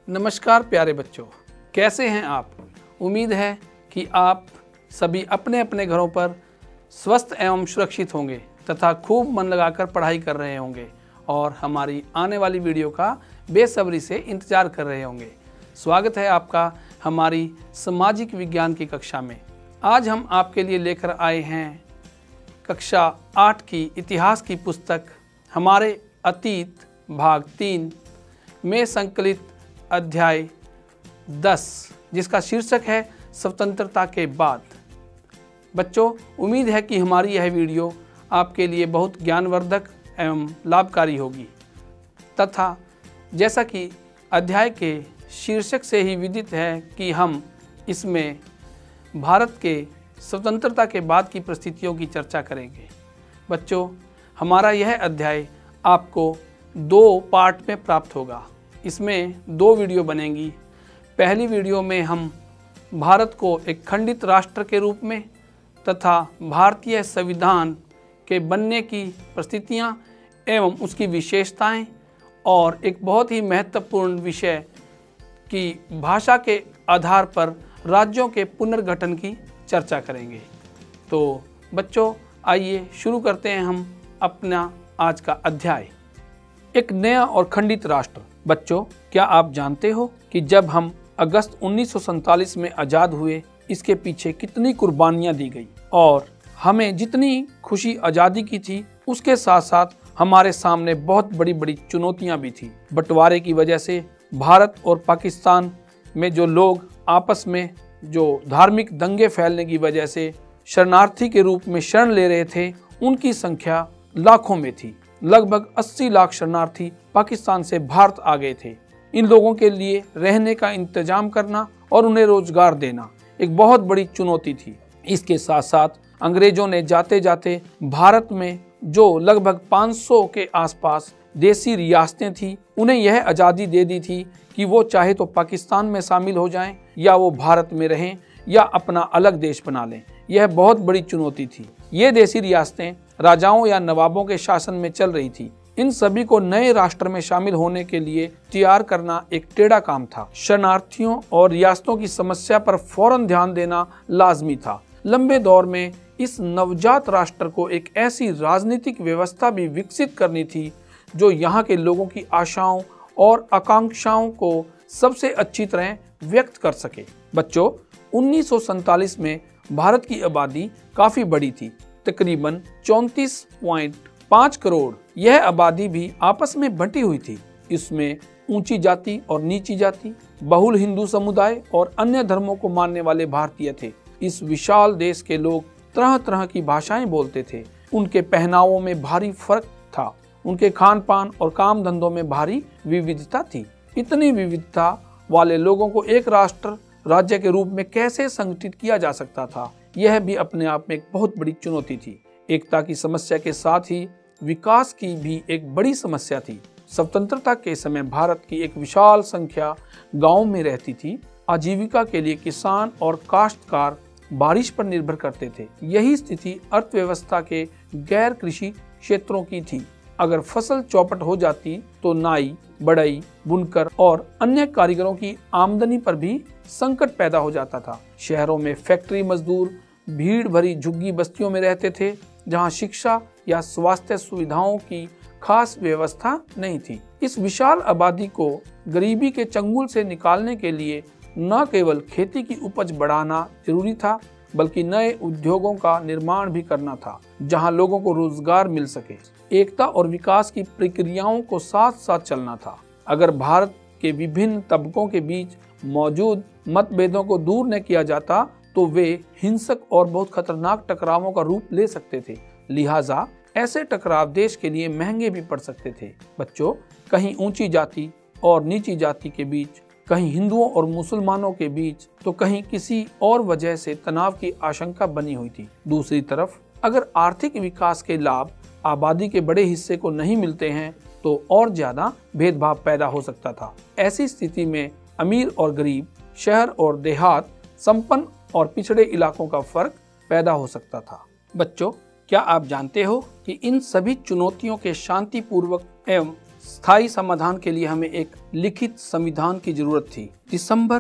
नमस्कार प्यारे बच्चों, कैसे हैं आप। उम्मीद है कि आप सभी अपने अपने घरों पर स्वस्थ एवं सुरक्षित होंगे तथा खूब मन लगाकर पढ़ाई कर रहे होंगे और हमारी आने वाली वीडियो का बेसब्री से इंतज़ार कर रहे होंगे। स्वागत है आपका हमारी सामाजिक विज्ञान की कक्षा में। आज हम आपके लिए लेकर आए हैं कक्षा 8 की इतिहास की पुस्तक हमारे अतीत भाग 3 में संकलित अध्याय 10, जिसका शीर्षक है स्वतंत्रता के बाद। बच्चों, उम्मीद है कि हमारी यह वीडियो आपके लिए बहुत ज्ञानवर्धक एवं लाभकारी होगी तथा जैसा कि अध्याय के शीर्षक से ही विदित है कि हम इसमें भारत के स्वतंत्रता के बाद की परिस्थितियों की चर्चा करेंगे। बच्चों, हमारा यह अध्याय आपको 2 पार्ट में प्राप्त होगा। इसमें 2 वीडियो बनेंगी। पहली वीडियो में हम भारत को एक खंडित राष्ट्र के रूप में तथा भारतीय संविधान के बनने की परिस्थितियां एवं उसकी विशेषताएं और एक बहुत ही महत्वपूर्ण विषय की भाषा के आधार पर राज्यों के पुनर्गठन की चर्चा करेंगे। तो बच्चों, आइए शुरू करते हैं हम अपना आज का अध्याय। एक नया और खंडित राष्ट्र। बच्चों, क्या आप जानते हो कि जब हम अगस्त 1947 में आज़ाद हुए, इसके पीछे कितनी कुर्बानियां दी गई और हमें जितनी खुशी आज़ादी की थी उसके साथ साथ हमारे सामने बहुत बड़ी बड़ी चुनौतियां भी थी। बंटवारे की वजह से भारत और पाकिस्तान में जो लोग आपस में जो धार्मिक दंगे फैलने की वजह से शरणार्थी के रूप में शरण ले रहे थे, उनकी संख्या लाखों में थी। लगभग 80 लाख शरणार्थी पाकिस्तान से भारत आ गए थे। इन लोगों के लिए रहने का इंतजाम करना और उन्हें रोजगार देना एक बहुत बड़ी चुनौती थी। इसके साथ साथ अंग्रेजों ने जाते जाते भारत में जो लगभग 500 के आसपास देसी रियासतें थी, उन्हें यह आज़ादी दे दी थी कि वो चाहे तो पाकिस्तान में शामिल हो जाएं या वो भारत में रहें या अपना अलग देश बना लें। यह बहुत बड़ी चुनौती थी। ये देसी रियासतें राजाओं या नवाबों के शासन में चल रही थी। इन सभी को नए राष्ट्र में शामिल होने के लिए तैयार करना एक टेढ़ा काम था। शरणार्थियों और रियासतों की समस्या पर फौरन ध्यान देना लाजमी था। लंबे दौर में इस नवजात राष्ट्र को एक ऐसी राजनीतिक व्यवस्था भी विकसित करनी थी जो यहाँ के लोगों की आशाओं और आकांक्षाओं को सबसे अच्छी तरह व्यक्त कर सके। बच्चों, 1947 में भारत की आबादी काफ़ी बड़ी थी, तकरीबन 34.5 करोड़। यह आबादी भी आपस में बंटी हुई थी। इसमें ऊंची जाति और नीची जाति, बहुल हिंदू समुदाय और अन्य धर्मों को मानने वाले भारतीय थे। इस विशाल देश के लोग तरह तरह की भाषाएं बोलते थे। उनके पहनावों में भारी फर्क था। उनके खान पान और काम धंधों में भारी विविधता थी। इतनी विविधता वाले लोगों को एक राष्ट्र राज्य के रूप में कैसे संगठित किया जा सकता था, यह भी अपने आप में एक बहुत बड़ी चुनौती थी। एकता की समस्या के साथ ही विकास की भी एक बड़ी समस्या थी। स्वतंत्रता के समय भारत की एक विशाल संख्या गांवों में रहती थी। आजीविका के लिए किसान और काश्तकार बारिश पर निर्भर करते थे। यही स्थिति अर्थव्यवस्था के गैर कृषि क्षेत्रों की थी। अगर फसल चौपट हो जाती तो नाई, बढ़ई, बुनकर और अन्य कारीगरों की आमदनी पर भी संकट पैदा हो जाता था। शहरों में फैक्ट्री मजदूर भीड़ भरी झुग्गी बस्तियों में रहते थे, जहां शिक्षा या स्वास्थ्य सुविधाओं की खास व्यवस्था नहीं थी। इस विशाल आबादी को गरीबी के चंगुल से निकालने के लिए न केवल खेती की उपज बढ़ाना जरूरी था, बल्कि नए उद्योगों का निर्माण भी करना था, जहां लोगों को रोजगार मिल सके। एकता और विकास की प्रक्रियाओं को साथ साथ चलना था। अगर भारत के विभिन्न तबकों के बीच मौजूद मतभेदों को दूर न किया जाता तो वे हिंसक और बहुत खतरनाक टकरावों का रूप ले सकते थे। लिहाजा ऐसे टकराव देश के लिए महंगे भी पड़ सकते थे। बच्चों, कहीं ऊंची जाति और नीची जाति के बीच, कहीं हिंदुओं और मुसलमानों के बीच, तो कहीं किसी और वजह से तनाव की आशंका बनी हुई थी। दूसरी तरफ अगर आर्थिक विकास के लाभ आबादी के बड़े हिस्से को नहीं मिलते हैं तो और ज्यादा भेदभाव पैदा हो सकता था। ऐसी स्थिति में अमीर और गरीब, शहर और देहात, संपन्न और पिछड़े इलाकों का फर्क पैदा हो सकता था। बच्चों, क्या आप जानते हो कि इन सभी चुनौतियों के शांतिपूर्वक एवं स्थायी समाधान के लिए हमें एक लिखित संविधान की जरूरत थी। दिसंबर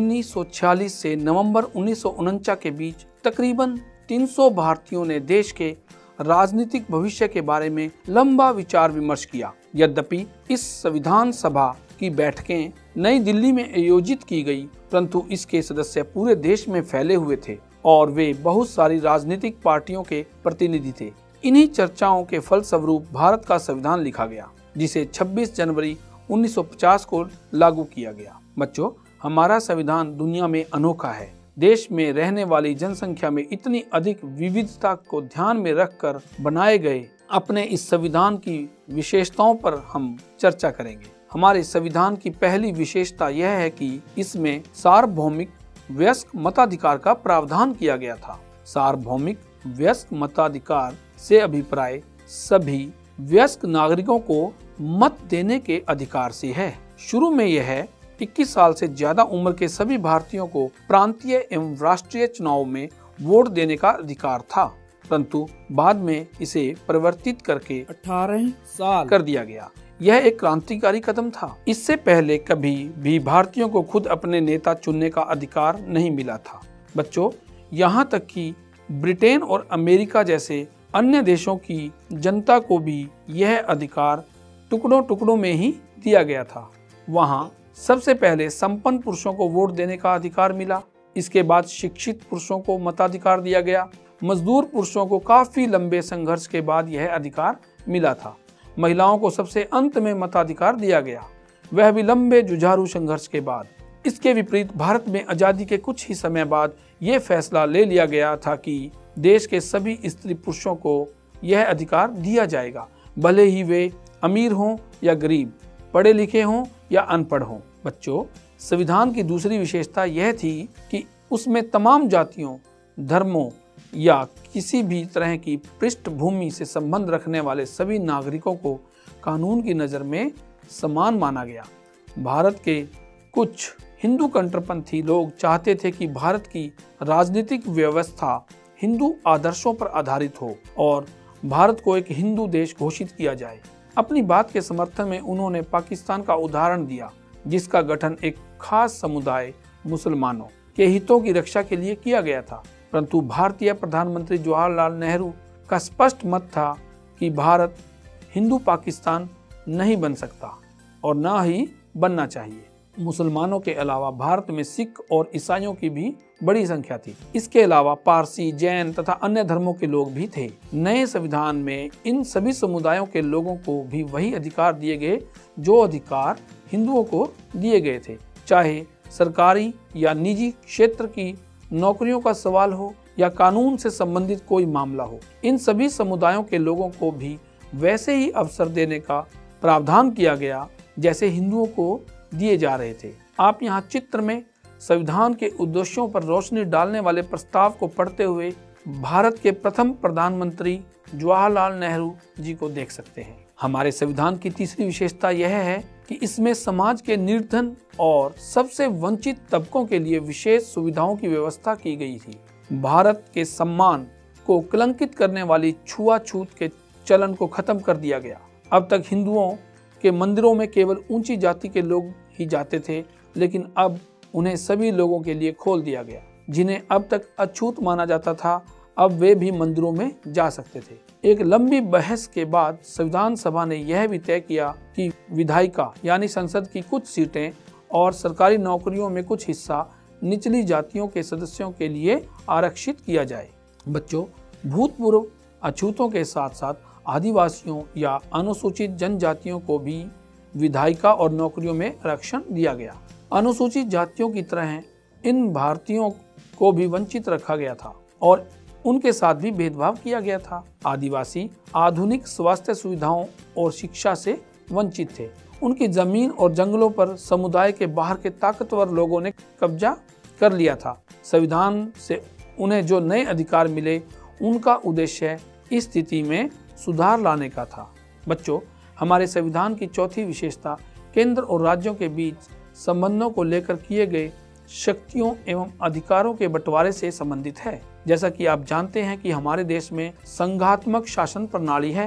1946 से नवंबर 1949 के बीच तकरीबन 300 भारतीयों ने देश के राजनीतिक भविष्य के बारे में लंबा विचार विमर्श किया। यद्यपि इस संविधान सभा की बैठकें नई दिल्ली में आयोजित की गई, परंतु इसके सदस्य पूरे देश में फैले हुए थे और वे बहुत सारी राजनीतिक पार्टियों के प्रतिनिधि थे। इन्हीं चर्चाओं के फलस्वरूप भारत का संविधान लिखा गया, जिसे 26 जनवरी 1950 को लागू किया गया। बच्चों, हमारा संविधान दुनिया में अनोखा है। देश में रहने वाली जनसंख्या में इतनी अधिक विविधता को ध्यान में रखकर बनाए गए अपने इस संविधान की विशेषताओं पर हम चर्चा करेंगे। हमारे संविधान की पहली विशेषता यह है कि इसमें सार्वभौमिक वयस्क मताधिकार का प्रावधान किया गया था। सार्वभौमिक वयस्क मताधिकार से अभिप्राय सभी वयस्क नागरिकों को मत देने के अधिकार से है। शुरू में यह 21 साल से ज्यादा उम्र के सभी भारतीयों को प्रांतीय एवं राष्ट्रीय चुनाव में वोट देने का अधिकार था, परंतु बाद में इसे परिवर्तित करके 18 साल कर दिया गया। यह एक क्रांतिकारी कदम था। इससे पहले कभी भी भारतीयों को खुद अपने नेता चुनने का अधिकार नहीं मिला था। बच्चों, यहाँ तक कि ब्रिटेन और अमेरिका जैसे अन्य देशों की जनता को भी यह अधिकार टुकड़ों टुकड़ों में ही दिया गया था। वहाँ सबसे पहले संपन्न पुरुषों को वोट देने का अधिकार मिला। इसके बाद शिक्षित पुरुषों को मताधिकार दिया गया। मजदूर पुरुषों को काफी लंबे संघर्ष के बाद यह अधिकार मिला था। महिलाओं को सबसे अंत में मताधिकार दिया गया, वह भी लंबे जुझारू संघर्ष के बाद। इसके विपरीत भारत में आजादी के कुछ ही समय बाद यह फैसला ले लिया गया था कि देश के सभी स्त्री पुरुषों को यह अधिकार दिया जाएगा, भले ही वे अमीर हों या गरीब, पढ़े लिखे हों या अनपढ़ हों। बच्चों, संविधान की दूसरी विशेषता यह थी कि उसमें तमाम जातियों, धर्मों या किसी भी तरह की पृष्ठभूमि से संबंध रखने वाले सभी नागरिकों को कानून की नज़र में समान माना गया। भारत के कुछ हिंदू कट्टरपंथी लोग चाहते थे कि भारत की राजनीतिक व्यवस्था हिंदू आदर्शों पर आधारित हो और भारत को एक हिंदू देश घोषित किया जाए। अपनी बात के समर्थन में उन्होंने पाकिस्तान का उदाहरण दिया, जिसका गठन एक खास समुदाय मुसलमानों के हितों की रक्षा के लिए किया गया था। परंतु भारतीय प्रधानमंत्री जवाहरलाल नेहरू का स्पष्ट मत था कि भारत हिंदू पाकिस्तान नहीं बन सकता और न ही बनना चाहिए। मुसलमानों के अलावा भारत में सिख और ईसाइयों की भी बड़ी संख्या थी। इसके अलावा पारसी, जैन तथा अन्य धर्मों के लोग भी थे। नए संविधान में इन सभी समुदायों के लोगों को भी वही अधिकार दिए गए जो अधिकार हिंदुओं को दिए गए थे, चाहे सरकारी या निजी क्षेत्र की नौकरियों का सवाल हो या कानून से संबंधित कोई मामला हो। इन सभी समुदायों के लोगों को भी वैसे ही अवसर देने का प्रावधान किया गया जैसे हिंदुओं को दिए जा रहे थे। आप यहाँ चित्र में संविधान के उद्देश्यों पर रोशनी डालने वाले प्रस्ताव को पढ़ते हुए भारत के प्रथम प्रधानमंत्री जवाहरलाल नेहरू जी को देख सकते हैं। हमारे संविधान की तीसरी विशेषता यह है कि इसमें समाज के निर्धन और सबसे वंचित तबकों के लिए विशेष सुविधाओं की व्यवस्था की गई थी। भारत के सम्मान को कलंकित करने वाली छुआछूत के चलन को खत्म कर दिया गया। अब तक हिंदुओं के मंदिरों में केवल ऊंची जाति के लोग ही जाते थे, लेकिन अब उन्हें सभी लोगों के लिए खोल दिया गया। जिन्हें अब तक अछूत माना जाता था, अब वे भी मंदिरों में जा सकते थे। एक लंबी बहस के बाद संविधान सभा ने यह भी तय किया कि विधायिका यानी संसद की कुछ सीटें और सरकारी नौकरियों में कुछ हिस्सा निचली जातियों के सदस्यों के लिए आरक्षित किया जाए। बच्चों, भूतपूर्व अछूतों के साथ साथ आदिवासियों या अनुसूचित जनजातियों को भी विधायिका और नौकरियों में आरक्षण दिया गया। अनुसूचित जातियों की तरह इन भारतीयों को भी वंचित रखा गया था और उनके साथ भी भेदभाव किया गया था। आदिवासी आधुनिक स्वास्थ्य सुविधाओं और शिक्षा से वंचित थे। उनकी जमीन और जंगलों पर समुदाय के बाहर के ताकतवर लोगों ने कब्जा कर लिया था। संविधान से उन्हें जो नए अधिकार मिले, उनका उद्देश्य इस स्थिति में सुधार लाने का था। बच्चों, हमारे संविधान की चौथी विशेषता केंद्र और राज्यों के बीच संबंधों को लेकर किए गए शक्तियों एवं अधिकारों के बंटवारे से संबंधित है। जैसा कि आप जानते हैं कि हमारे देश में संघात्मक शासन प्रणाली है।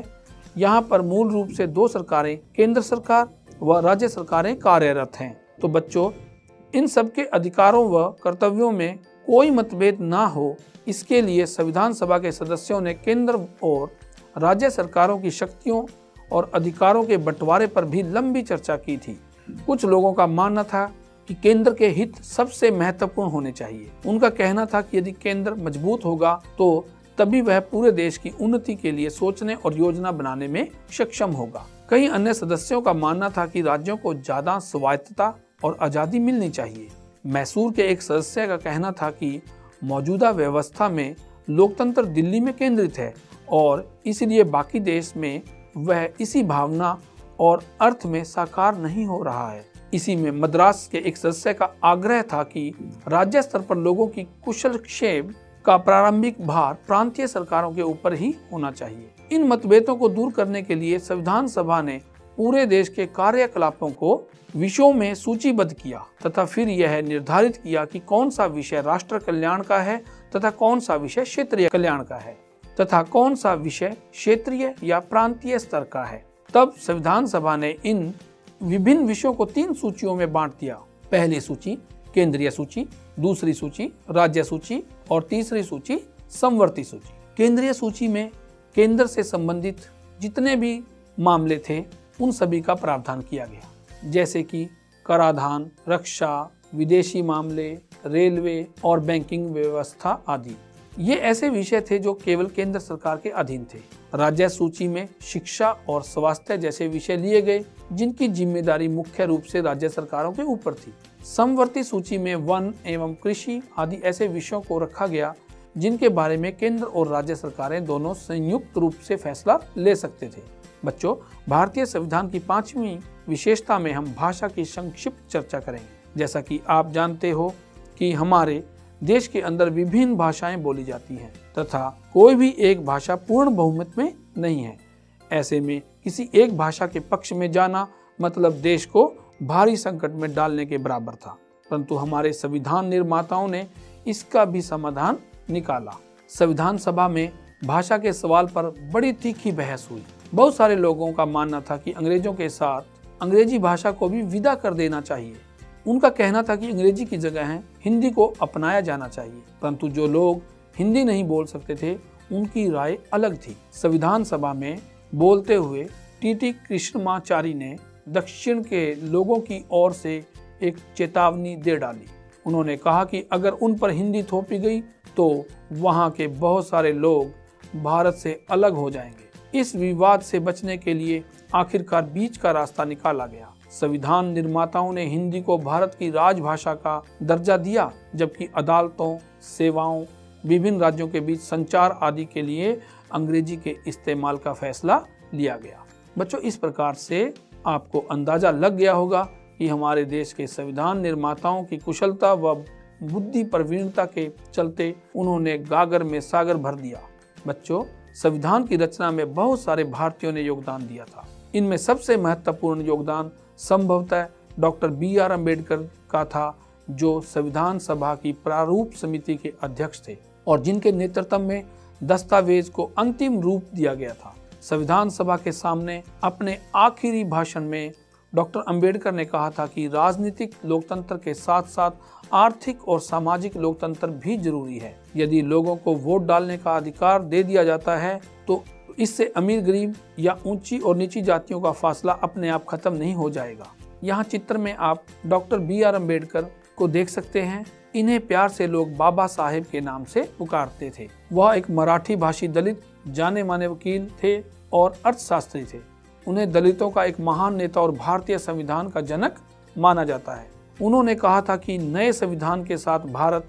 यहाँ पर मूल रूप से 2 सरकारें, केंद्र सरकार व राज्य सरकारें कार्यरत हैं। तो बच्चों, इन सबके अधिकारों व कर्तव्यों में कोई मतभेद ना हो, इसके लिए संविधान सभा के सदस्यों ने केंद्र और राज्य सरकारों की शक्तियों और अधिकारों के बंटवारे पर भी लंबी चर्चा की थी। कुछ लोगों का मानना था कि केंद्र के हित सबसे महत्वपूर्ण होने चाहिए। उनका कहना था कि यदि केंद्र मजबूत होगा तो तभी वह पूरे देश की उन्नति के लिए सोचने और योजना बनाने में सक्षम होगा। कई अन्य सदस्यों का मानना था कि राज्यों को ज्यादा स्वायत्तता और आजादी मिलनी चाहिए। मैसूर के एक सदस्य का कहना था कि मौजूदा व्यवस्था में लोकतंत्र दिल्ली में केंद्रित है और इसलिए बाकी देश में वह इसी भावना और अर्थ में साकार नहीं हो रहा है। इसी में मद्रास के एक सदस्य का आग्रह था कि राज्य स्तर पर लोगों की कुशलक्षेम का प्रारंभिक भार प्रांतीय सरकारों के ऊपर ही होना चाहिए। इन मतभेदों को दूर करने के लिए संविधान सभा ने पूरे देश के कार्यकलापों को विषयों में सूचीबद्ध किया तथा फिर यह निर्धारित किया कि कौन सा विषय राष्ट्र कल्याण का है तथा कौन सा विषय क्षेत्रीय कल्याण का है तथा कौन सा विषय क्षेत्रीय या प्रांतीय स्तर का है। तब संविधान सभा ने इन विभिन्न विषयों को 3 सूचियों में बांट दिया। पहली सूची केंद्रीय सूची, दूसरी सूची राज्य सूची और तीसरी सूची समवर्ती सूची। केंद्रीय सूची में केंद्र से संबंधित जितने भी मामले थे उन सभी का प्रावधान किया गया, जैसे कि कराधान, रक्षा, विदेशी मामले, रेलवे और बैंकिंग व्यवस्था आदि। ये ऐसे विषय थे जो केवल केंद्र सरकार के अधीन थे। राज्य सूची में शिक्षा और स्वास्थ्य जैसे विषय लिए गए जिनकी जिम्मेदारी मुख्य रूप से राज्य सरकारों के ऊपर थी। समवर्ती सूची में वन एवं कृषि आदि ऐसे विषयों को रखा गया जिनके बारे में केंद्र और राज्य सरकारें दोनों संयुक्त रूप से फैसला ले सकते थे। बच्चों, भारतीय संविधान की 5वीं विशेषता में हम भाषा की संक्षिप्त चर्चा करेंगे। जैसा कि आप जानते हो कि हमारे देश के अंदर विभिन्न भाषाएं बोली जाती हैं तथा कोई भी एक भाषा पूर्ण बहुमत में नहीं है। ऐसे में किसी एक भाषा के पक्ष में जाना मतलब देश को भारी संकट में डालने के बराबर था, परंतु हमारे संविधान निर्माताओं ने इसका भी समाधान निकाला। संविधान सभा में भाषा के सवाल पर बड़ी तीखी बहस हुई। बहुत सारे लोगों का मानना था कि अंग्रेजों के साथ अंग्रेजी भाषा को भी विदा कर देना चाहिए। उनका कहना था कि अंग्रेजी की जगह हिंदी को अपनाया जाना चाहिए, परंतु जो लोग हिंदी नहीं बोल सकते थे उनकी राय अलग थी। संविधान सभा में बोलते हुए टी.टी. कृष्णमाचारी ने दक्षिण के लोगों की ओर से एक चेतावनी दे डाली। उन्होंने कहा कि अगर उन पर हिंदी थोपी गई तो वहाँ के बहुत सारे लोग भारत से अलग हो जाएंगे। इस विवाद से बचने के लिए आखिरकार बीच का रास्ता निकाला गया। संविधान निर्माताओं ने हिंदी को भारत की राजभाषा का दर्जा दिया, जबकि अदालतों, सेवाओं, विभिन्न राज्यों के बीच संचार आदि के लिए अंग्रेजी के इस्तेमाल का फैसला लिया गया। बच्चों, इस प्रकार से आपको अंदाजा लग गया होगा कि हमारे देश के संविधान निर्माताओं की कुशलता व बुद्धि प्रवीणता के चलते उन्होंने गागर में सागर भर दिया। बच्चों, संविधान की रचना में बहुत सारे भारतीयों ने योगदान दिया था। इनमें सबसे महत्वपूर्ण योगदान संभवतः डॉक्टर B.R. अम्बेडकर का था, जो संविधान सभा की प्रारूप समिति के अध्यक्ष थे और जिनके नेतृत्व में दस्तावेज को अंतिम रूप दिया गया था। संविधान सभा के सामने अपने आखिरी भाषण में डॉक्टर अम्बेडकर ने कहा था कि राजनीतिक लोकतंत्र के साथ साथ आर्थिक और सामाजिक लोकतंत्र भी जरूरी है। यदि लोगों को वोट डालने का अधिकार दे दिया जाता है तो इससे अमीर गरीब या ऊंची और नीची जातियों का फासला अपने आप खत्म नहीं हो जाएगा। यहाँ चित्र में आप डॉक्टर B.R. अम्बेडकर को देख सकते हैं। इन्हें प्यार से लोग बाबा साहेब के नाम से पुकारते थे। वह एक मराठी भाषी दलित जाने माने वकील थे और अर्थशास्त्री थे। उन्हें दलितों का एक महान नेता और भारतीय संविधान का जनक माना जाता है। उन्होंने कहा था कि नए संविधान के साथ भारत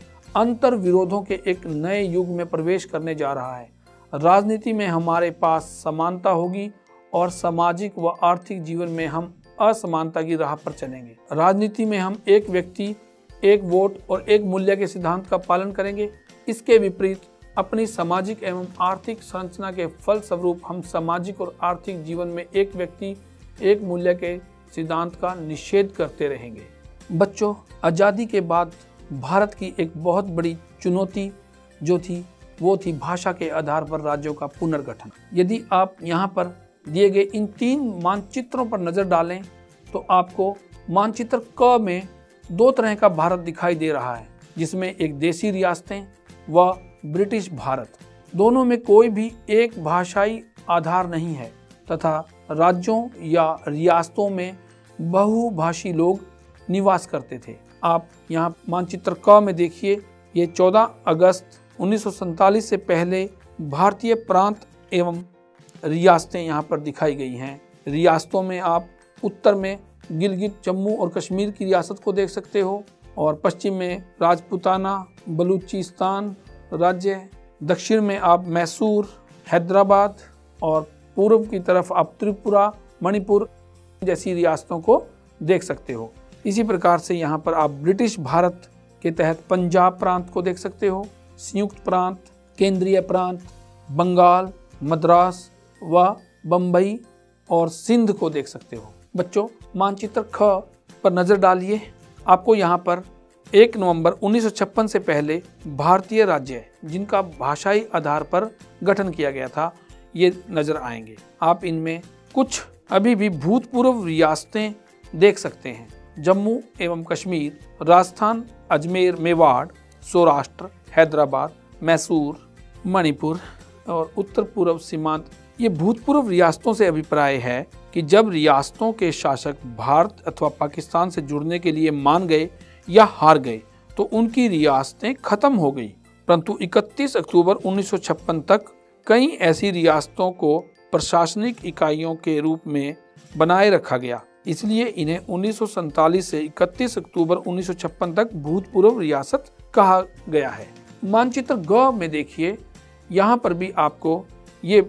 अंतर विरोधों के एक नए युग में प्रवेश करने जा रहा है। राजनीति में हमारे पास समानता होगी और सामाजिक व आर्थिक जीवन में हम असमानता की राह पर चलेंगे। राजनीति में हम एक व्यक्ति, एक वोट और एक मूल्य के सिद्धांत का पालन करेंगे। इसके विपरीत अपनी सामाजिक एवं आर्थिक संरचना के फलस्वरूप हम सामाजिक और आर्थिक जीवन में एक व्यक्ति, एक मूल्य के सिद्धांत का निषेध करते रहेंगे। बच्चों, आज़ादी के बाद भारत की एक बहुत बड़ी चुनौती जो थी वो थी भाषा के आधार पर राज्यों का पुनर्गठन। यदि आप यहाँ पर दिए गए इन 3 मानचित्रों पर नज़र डालें तो आपको मानचित्र क में 2 तरह का भारत दिखाई दे रहा है, जिसमें एक देशी रियासतें व ब्रिटिश भारत। दोनों में कोई भी एक भाषाई आधार नहीं है तथा राज्यों या रियासतों में बहुभाषी लोग निवास करते थे। आप यहाँ मानचित्र क में देखिए, ये 14 अगस्त 1947 से पहले भारतीय प्रांत एवं रियासतें यहाँ पर दिखाई गई हैं। रियासतों में आप उत्तर में गिलगित, जम्मू और कश्मीर की रियासत को देख सकते हो और पश्चिम में राजपूताना, बलूचिस्तान राज्य, दक्षिण में आप मैसूर, हैदराबाद और पूर्व की तरफ आप त्रिपुरा, मणिपुर जैसी रियासतों को देख सकते हो। इसी प्रकार से यहाँ पर आप ब्रिटिश भारत के तहत पंजाब प्रांत को देख सकते हो, संयुक्त प्रांत, केंद्रीय प्रांत, बंगाल, मद्रास व बम्बई और सिंध को देख सकते हो। बच्चों, मानचित्र ख पर नज़र डालिए। आपको यहाँ पर 1 नवंबर 1956 से पहले भारतीय राज्य जिनका भाषाई आधार पर गठन किया गया था ये नज़र आएंगे। आप इनमें कुछ अभी भी भूतपूर्व रियासतें देख सकते हैं। जम्मू एवं कश्मीर, राजस्थान, अजमेर, मेवाड़, सौराष्ट्र, हैदराबाद, मैसूर, मणिपुर और उत्तर पूर्व सीमांत। ये भूतपूर्व रियासतों से अभिप्राय है कि जब रियासतों के शासक भारत अथवा पाकिस्तान से जुड़ने के लिए मान गए या हार गए तो उनकी रियासतें खत्म हो गई। परंतु 31 अक्टूबर 1956 तक कई ऐसी रियासतों को प्रशासनिक इकाइयों के रूप में बनाए रखा गया, इसलिए इन्हें 1947 से 31 अक्टूबर 1956 तक भूतपूर्व रियासत कहा गया है। मानचित्र ग में देखिए, यहाँ पर भी आपको ये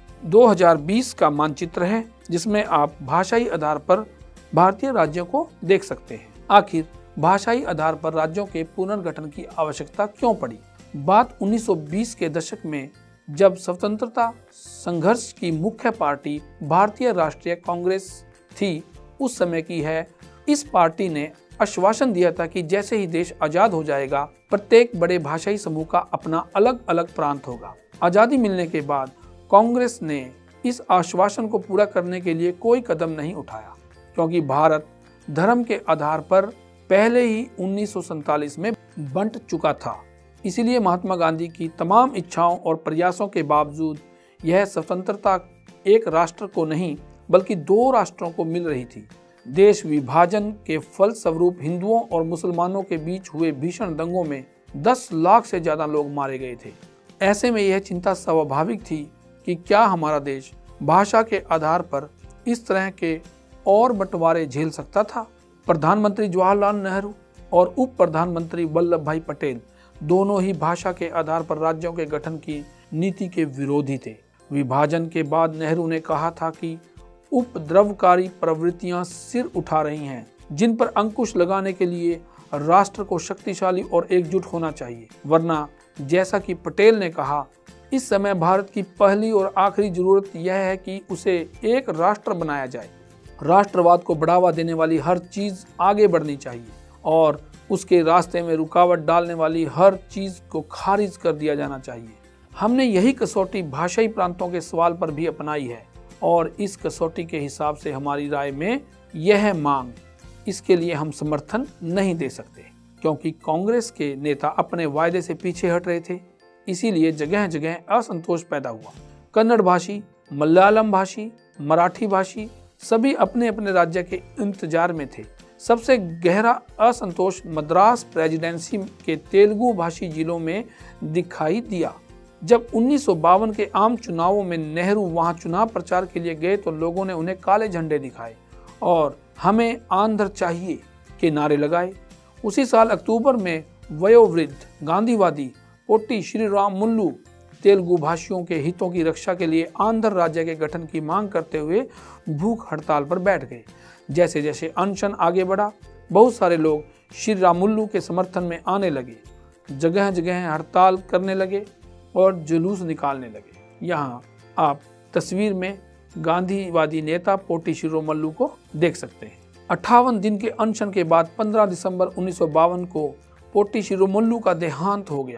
2020 का मानचित्र है जिसमें आप भाषाई आधार पर भारतीय राज्यों को देख सकते हैं। आखिर भाषाई आधार पर राज्यों के पुनर्गठन की आवश्यकता क्यों पड़ी? बात 1920 के दशक में जब स्वतंत्रता संघर्ष की मुख्य पार्टी भारतीय राष्ट्रीय कांग्रेस थी उस समय की है। इस पार्टी ने आश्वासन दिया था कि जैसे ही देश आज़ाद हो जाएगा प्रत्येक बड़े भाषाई समूह का अपना अलग अलग प्रांत होगा। आज़ादी मिलने के बाद कांग्रेस ने इस आश्वासन को पूरा करने के लिए कोई कदम नहीं उठाया, क्योंकि भारत धर्म के आधार पर पहले ही 1947 में बंट चुका था। इसीलिए महात्मा गांधी की तमाम इच्छाओं और प्रयासों के बावजूद यह स्वतंत्रता एक राष्ट्र को नहीं बल्कि 2 राष्ट्रों को मिल रही थी। देश विभाजन के फलस्वरूप हिंदुओं और मुसलमानों के बीच हुए भीषण दंगों में 10 लाख से ज़्यादा लोग मारे गए थे। ऐसे में यह चिंता स्वाभाविक थी कि क्या हमारा देश भाषा के आधार पर इस तरह के और बंटवारे झेल सकता था। प्रधानमंत्री जवाहरलाल नेहरू और उप प्रधानमंत्री वल्लभ भाई पटेल दोनों ही भाषा के आधार पर राज्यों के गठन की नीति के विरोधी थे। विभाजन के बाद नेहरू ने कहा था कि उपद्रवकारी प्रवृत्तियां सिर उठा रही हैं, जिन पर अंकुश लगाने के लिए राष्ट्र को शक्तिशाली और एकजुट होना चाहिए, वरना जैसा कि पटेल ने कहा, इस समय भारत की पहली और आखिरी जरूरत यह है कि उसे एक राष्ट्र बनाया जाए। राष्ट्रवाद को बढ़ावा देने वाली हर चीज आगे बढ़नी चाहिए और उसके रास्ते में रुकावट डालने वाली हर चीज को खारिज कर दिया जाना चाहिए। हमने यही कसौटी भाषाई प्रांतों के सवाल पर भी अपनाई है और इस कसौटी के हिसाब से हमारी राय में यह मांग, इसके लिए हम समर्थन नहीं दे सकते, क्योंकि कांग्रेस के नेता अपने वायदे से पीछे हट रहे थे। इसीलिए जगह जगह असंतोष पैदा हुआ। कन्नड़ भाषी, मलयालम भाषी, मराठी भाषी सभी अपने अपने राज्य के इंतजार में थे। सबसे गहरा असंतोष मद्रास प्रेसिडेंसी के तेलुगु भाषी जिलों में दिखाई दिया। जब 1952 के आम चुनावों में नेहरू वहां चुनाव प्रचार के लिए गए तो लोगों ने उन्हें काले झंडे दिखाए और हमें आंध्र चाहिए के नारे लगाए। उसी साल अक्टूबर में वयोवृद्ध गांधीवादी पोट्टी श्रीरामुलु तेलुगु भाषियों के हितों की रक्षा के लिए आंध्र राज्य के गठन की मांग करते हुए भूख हड़ताल पर बैठ गए। जैसे जैसे अनशन आगे बढ़ा, बहुत सारे लोग श्रीरामुलु के समर्थन में आने लगे, जगह जगह हड़ताल करने लगे और जुलूस निकालने लगे। यहाँ आप तस्वीर में गांधीवादी नेता पोट्टी श्रीरामुलु को देख सकते हैं। 58 दिन के अनशन के बाद 15 दिसंबर 1952 को पोट्टी श्रीरामुलु का देहांत हो गया।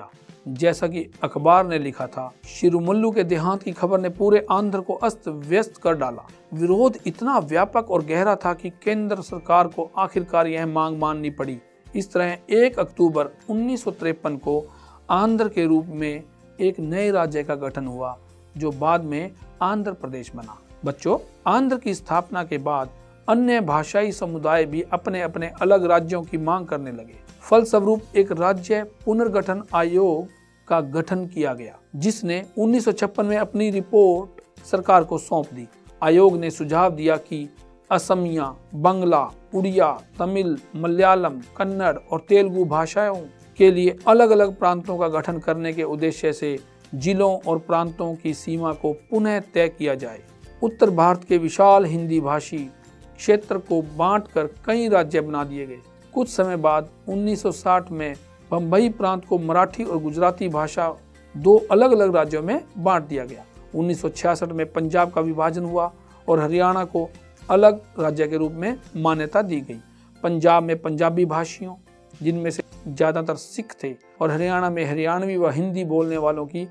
जैसा कि अखबार ने लिखा था, शिरुमल्लू के देहांत की खबर ने पूरे आंध्र को अस्त व्यस्त कर डाला। विरोध इतना व्यापक और गहरा था कि केंद्र सरकार को आखिरकार यह मांग माननी पड़ी। इस तरह 1 अक्टूबर 1953 को आंध्र के रूप में एक नए राज्य का गठन हुआ, जो बाद में आंध्र प्रदेश बना। बच्चों, आंध्र की स्थापना के बाद अन्य भाषाई समुदाय भी अपने अपने अलग राज्यों की मांग करने लगे। फलस्वरूप एक राज्य पुनर्गठन आयोग का गठन किया गया, जिसने 1956 में अपनी रिपोर्ट सरकार को सौंप दी। आयोग ने सुझाव दिया कि असमिया, बंगला, उड़िया, तमिल, मलयालम, कन्नड़ और तेलुगु भाषाओं के लिए अलग अलग प्रांतों का गठन करने के उद्देश्य से जिलों और प्रांतों की सीमा को पुनः तय किया जाए। उत्तर भारत के विशाल हिंदी भाषी क्षेत्र को बांटकर कई राज्य बना दिए गए। कुछ समय बाद 1960 में बम्बई प्रांत को मराठी और गुजराती भाषा 2 अलग अलग राज्यों में बांट दिया गया। 1966 में पंजाब का विभाजन हुआ और हरियाणा को अलग राज्य के रूप में मान्यता दी गई। पंजाब में पंजाबी भाषियों, जिनमें से ज़्यादातर सिख थे, और हरियाणा में हरियाणवी व हिंदी बोलने वालों की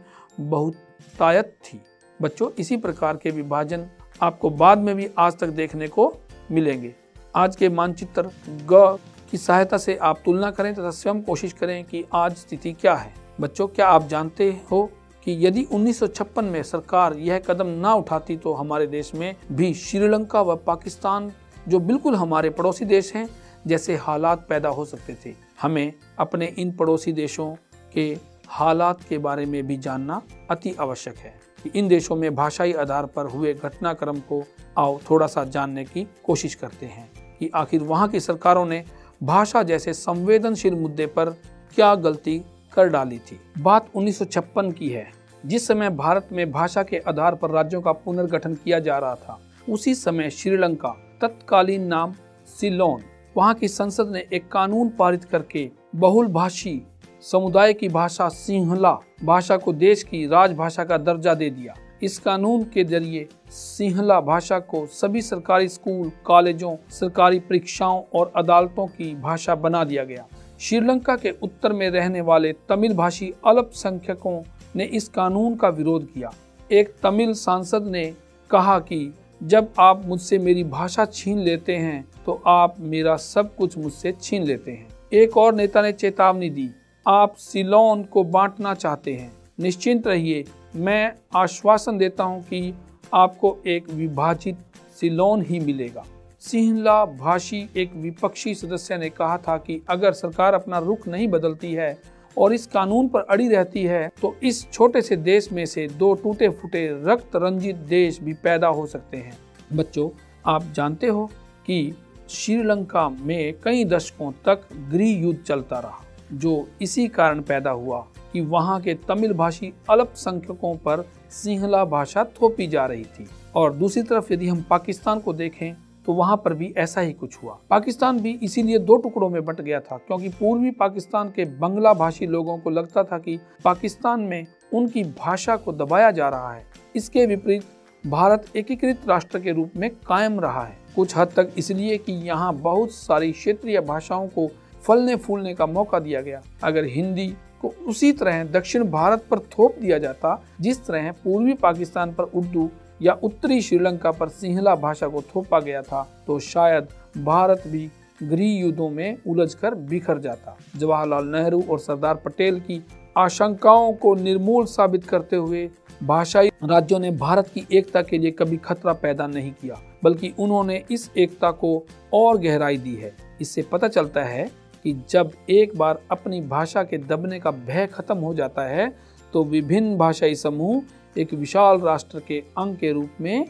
बहुतायत थी। बच्चों, इसी प्रकार के विभाजन आपको बाद में भी आज तक देखने को मिलेंगे। आज के मानचित्र ग की सहायता से आप तुलना करें तथा स्वयं कोशिश करें कि आज स्थिति क्या है। बच्चों, क्या आप जानते हो कि यदि 1956 में सरकार यह कदम ना उठाती तो हमारे देश में भी श्रीलंका व पाकिस्तान, जो बिल्कुल हमारे पड़ोसी देश हैं, जैसे हालात पैदा हो सकते थे। हमें अपने इन पड़ोसी देशों के हालात के बारे में भी जानना अति आवश्यक है कि इन देशों में भाषाई आधार पर हुए घटनाक्रम को आओ थोड़ा सा जानने की कोशिश करते हैं कि आखिर वहाँ की सरकारों ने भाषा जैसे संवेदनशील मुद्दे पर क्या गलती कर डाली थी। बात 1956 की है, जिस समय भारत में भाषा के आधार पर राज्यों का पुनर्गठन किया जा रहा था। उसी समय श्रीलंका, तत्कालीन नाम सिलोन, वहाँ की संसद ने एक कानून पारित करके बहुलभाषी समुदाय की भाषा सिंहला भाषा को देश की राजभाषा का दर्जा दे दिया। इस कानून के जरिए सिंहला भाषा को सभी सरकारी स्कूल, कॉलेजों, सरकारी परीक्षाओं और अदालतों की भाषा बना दिया गया। श्रीलंका के उत्तर में रहने वाले तमिल भाषी अल्पसंख्यकों ने इस कानून का विरोध किया। एक तमिल सांसद ने कहा कि जब आप मुझसे मेरी भाषा छीन लेते हैं तो आप मेरा सब कुछ मुझसे छीन लेते हैं। एक और नेता ने चेतावनी दी, आप सिलोन को बांटना चाहते हैं, निश्चिंत रहिए, मैं आश्वासन देता हूं कि आपको एक विभाजित सिलोन ही मिलेगा। सिंहला भाषी एक विपक्षी सदस्य ने कहा था कि अगर सरकार अपना रुख नहीं बदलती है और इस कानून पर अड़ी रहती है तो इस छोटे से देश में से 2 टूटे फूटे रक्त रंजित देश भी पैदा हो सकते हैं। बच्चों, आप जानते हो कि श्रीलंका में कई दशकों तक गृह युद्ध चलता रहा, जो इसी कारण पैदा हुआ कि वहाँ के तमिल भाषी अल्पसंख्यकों पर सिंहला भाषा थोपी जा रही थी। और दूसरी तरफ यदि हम पाकिस्तान को देखें तो वहाँ पर भी ऐसा ही कुछ हुआ। पाकिस्तान भी इसीलिए 2 टुकड़ों में बंट गया था, क्योंकि पूर्वी पाकिस्तान के बंगला भाषी लोगों को लगता था कि पाकिस्तान में उनकी भाषा को दबाया जा रहा है। इसके विपरीत भारत एकीकृत राष्ट्र के रूप में कायम रहा है, कुछ हद तक इसलिए कि यहाँ बहुत सारी क्षेत्रीय भाषाओं को फलने फूलने का मौका दिया गया। अगर हिंदी को उसी तरह दक्षिण भारत पर थोप दिया जाता जिस तरह पूर्वी पाकिस्तान पर उर्दू या उत्तरी श्रीलंका पर सिंहला भाषा को थोपा गया था, तो शायद भारत भी गृह युद्धों में उलझकर बिखर जाता। जवाहरलाल नेहरू और सरदार पटेल की आशंकाओं को निर्मूल साबित करते हुए भाषाई राज्यों ने भारत की एकता के लिए कभी खतरा पैदा नहीं किया, बल्कि उन्होंने इस एकता को और गहराई दी है। इससे पता चलता है कि जब एक बार अपनी भाषा के दबने का भय खत्म हो जाता है तो विभिन्न भाषाई समूह एक विशाल राष्ट्र के अंग के रूप में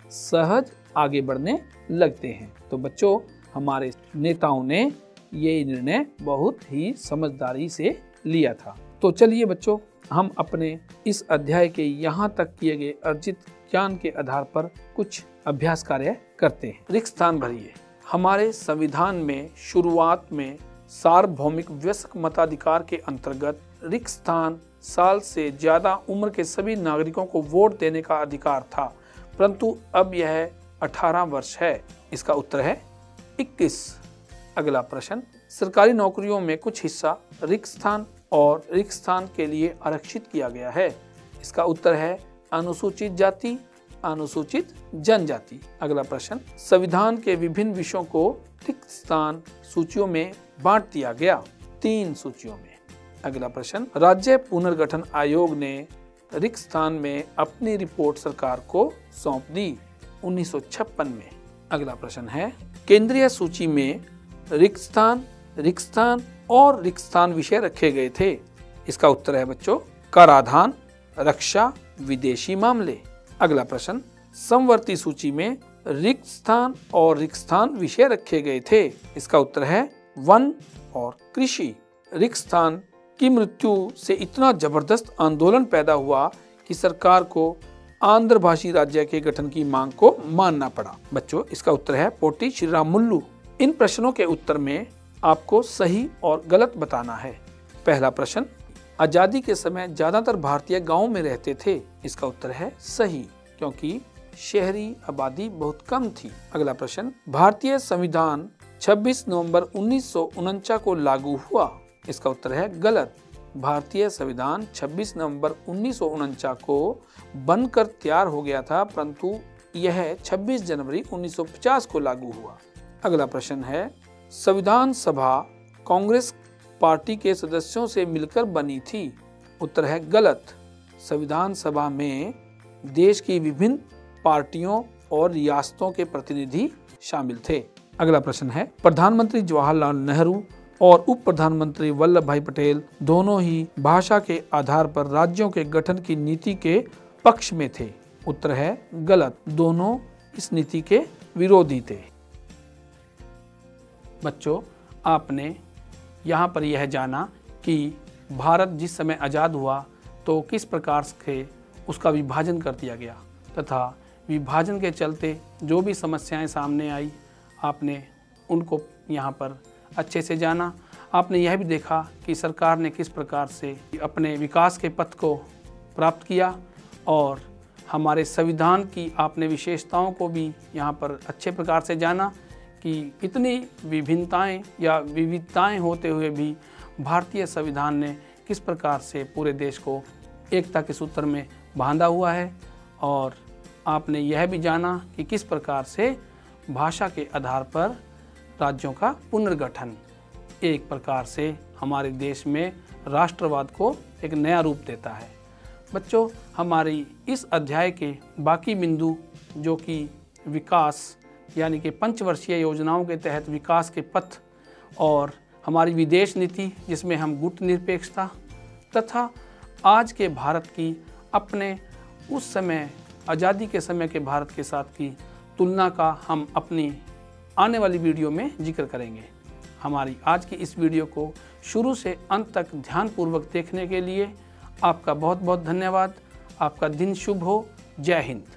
सहज आगे बढ़ने लगते हैं। तो बच्चों, हमारे नेताओं ने ये निर्णय बहुत ही समझदारी से लिया था। तो चलिए बच्चों, हम अपने इस अध्याय के यहाँ तक किए गए अर्जित ज्ञान के आधार पर कुछ अभ्यास कार्य करते हैं। रिक्त स्थान भरिए। हमारे संविधान में शुरुआत में सार्वभौमिक वयस्क मताधिकार के अंतर्गत रिक्त स्थान साल से ज्यादा उम्र के सभी नागरिकों को वोट देने का अधिकार था, परंतु अब यह 18 वर्ष है। इसका उत्तर है 21। अगला प्रश्न, सरकारी नौकरियों में कुछ हिस्सा रिक्त स्थान और रिक्त स्थान के लिए आरक्षित किया गया है? इसका उत्तर है अनुसूचित जाति, अनुसूचित जनजाति। अगला प्रश्न, संविधान के विभिन्न विषयों को रिक्त स्थान सूचियों में बांट दिया गया? 3 सूचियों में। अगला प्रश्न, राज्य पुनर्गठन आयोग ने रिक्त स्थान में अपनी रिपोर्ट सरकार को सौंप दी 1956 में। अगला प्रश्न है, केंद्रीय सूची में रिक्त स्थान और रिक्त स्थान विषय रखे गए थे? इसका उत्तर है बच्चों कराधान, रक्षा, विदेशी मामले। अगला प्रश्न, समवर्ती सूची में रिक्त स्थान और रिक्त स्थान विषय रखे गए थे? इसका उत्तर है वन और कृषि। रिक्त स्थान की मृत्यु से इतना जबरदस्त आंदोलन पैदा हुआ कि सरकार को आंध्र भाषी राज्य के गठन की मांग को मानना पड़ा। बच्चों, इसका उत्तर है पोटी श्रीरामुलु। इन प्रश्नों के उत्तर में आपको सही और गलत बताना है। पहला प्रश्न, आजादी के समय ज्यादातर भारतीय गांवों में रहते थे? इसका उत्तर है सही, क्योंकि शहरी आबादी बहुत कम थी। अगला प्रश्न, भारतीय संविधान 26 नवंबर 1949 को लागू हुआ? इसका उत्तर है गलत। भारतीय संविधान 26 नवंबर 1949 को बनकर तैयार हो गया था, परंतु यह 26 जनवरी 1950 को लागू हुआ। अगला प्रश्न है, संविधान सभा कांग्रेस पार्टी के सदस्यों से मिलकर बनी थी? उत्तर है गलत। संविधान सभा में देश की विभिन्न पार्टियों और रियासतों के प्रतिनिधि शामिल थे। अगला प्रश्न है, प्रधानमंत्री जवाहरलाल नेहरू और उप प्रधानमंत्री वल्लभ भाई पटेल दोनों ही भाषा के आधार पर राज्यों के गठन की नीति के पक्ष में थे? उत्तर है गलत, दोनों इस नीति के विरोधी थे। बच्चों, आपने यहाँ पर यह जाना कि भारत जिस समय आज़ाद हुआ तो किस प्रकार से उसका विभाजन कर दिया गया तथा विभाजन के चलते जो भी समस्याएं सामने आई आपने उनको यहाँ पर अच्छे से जाना। आपने यह भी देखा कि सरकार ने किस प्रकार से अपने विकास के पथ को प्राप्त किया और हमारे संविधान की आपने विशेषताओं को भी यहाँ पर अच्छे प्रकार से जाना कि इतनी विभिन्नताएं या विविधताएं होते हुए भी भारतीय संविधान ने किस प्रकार से पूरे देश को एकता के सूत्र में बांधा हुआ है। और आपने यह भी जाना कि किस प्रकार से भाषा के आधार पर राज्यों का पुनर्गठन एक प्रकार से हमारे देश में राष्ट्रवाद को एक नया रूप देता है। बच्चों, हमारी इस अध्याय के बाकी बिंदु जो कि विकास यानी कि पंचवर्षीय योजनाओं के तहत विकास के पथ और हमारी विदेश नीति जिसमें हम गुटनिरपेक्षता तथा आज के भारत की अपने उस समय आज़ादी के समय के भारत के साथ की तुलना का हम अपनी आने वाली वीडियो में जिक्र करेंगे। हमारी आज की इस वीडियो को शुरू से अंत तक ध्यानपूर्वक देखने के लिए आपका बहुत बहुत धन्यवाद। आपका दिन शुभ हो। जय हिंद।